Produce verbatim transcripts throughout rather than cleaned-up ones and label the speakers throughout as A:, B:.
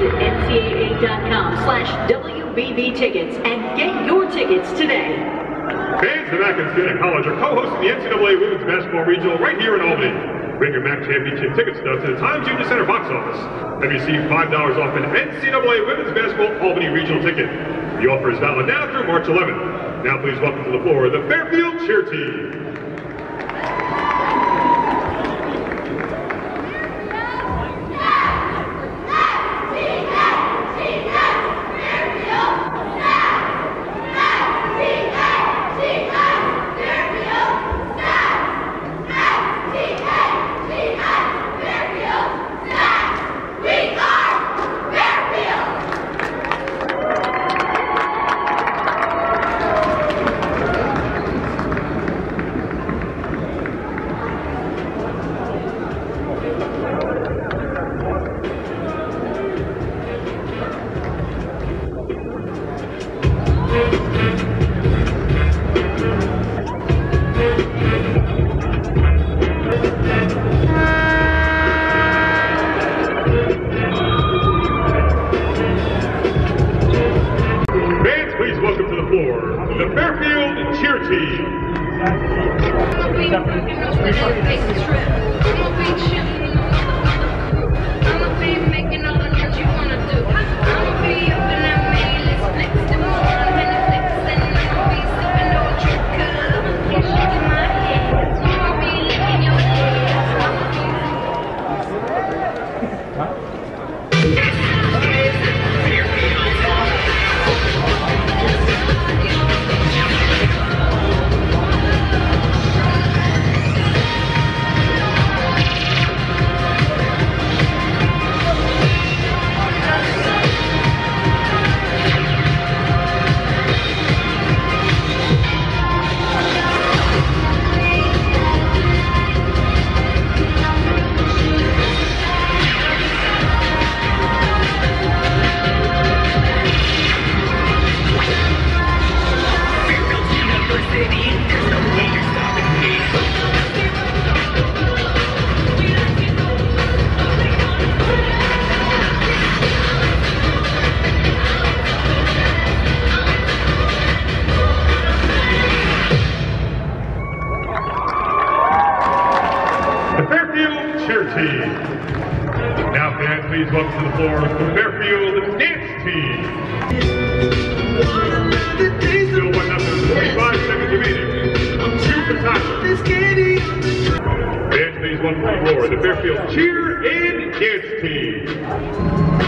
A: Visit N C A A dot com slash W B B tickets and get your tickets today.
B: Fans of M A A C and Siena College are co-hosting the N C double A Women's Basketball Regional right here in Albany. Bring your M A A C Championship ticket stubs to the Times Junior Center box office and receive five dollars off an N C double A Women's Basketball Albany Regional ticket. The offer is valid now through March eleventh. Now please welcome to the floor the Fairfield cheer team. The Fairfield cheer team. Now, fans, please welcome to the floor the Fairfield dance team. Still one nothing, forty-five seconds remaining. Two for time. Fans, please welcome to the floor the Fairfield cheer and dance team.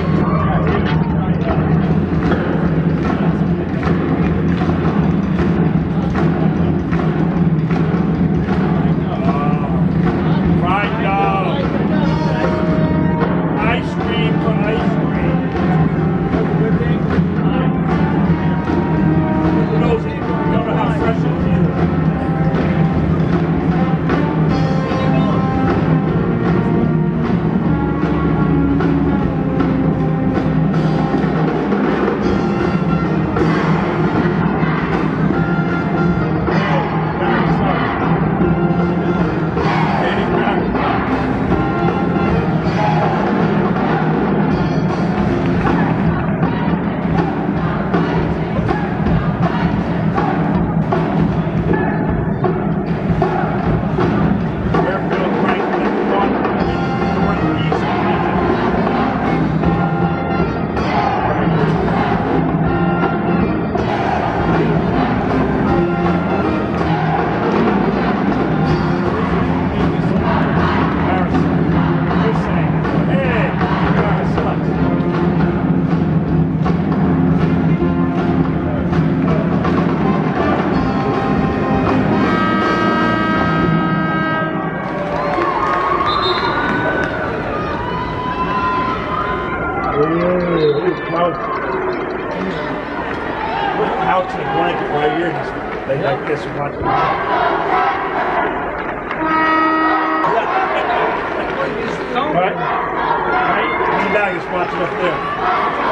C: Out to the blanket right here, and they like this and watch it. Right? Right? Lean back, just watch it up there.